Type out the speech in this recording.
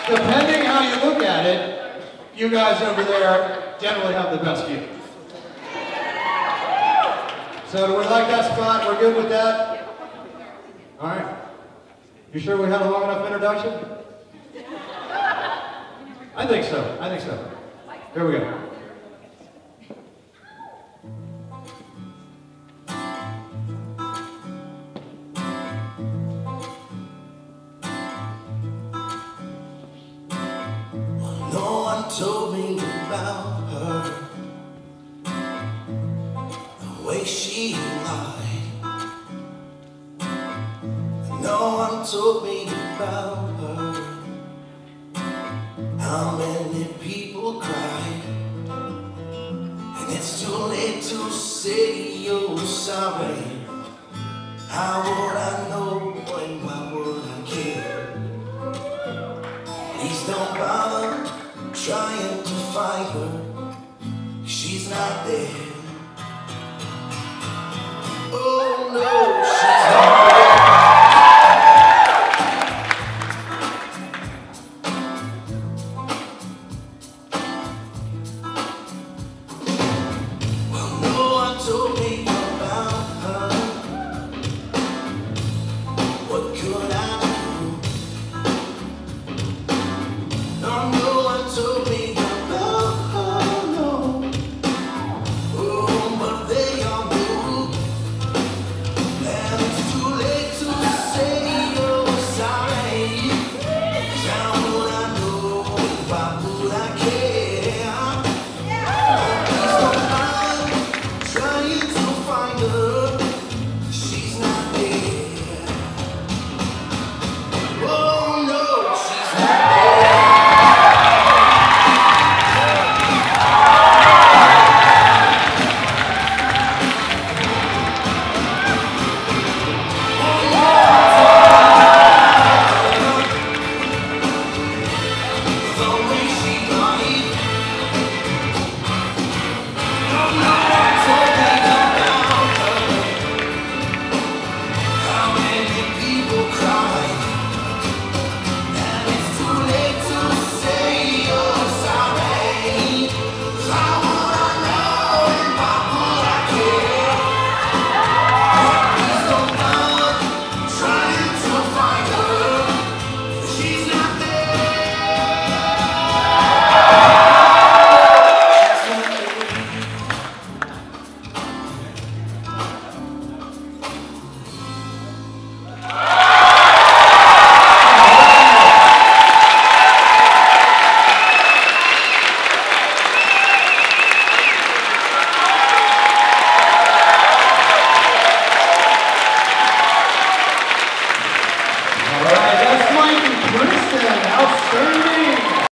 Depending how you look at it, you guys over there generally have the best view. So do we like that spot? We're good with that? All right. You sure we had a long enough introduction? I think so. I think so. Here we go. No one told me about her, the way she lied. No one told me about her, how many people cried. And it's too late to say you're sorry. How would I know and why would I care? Please don't bother trying to find her, she's not there. Oh no.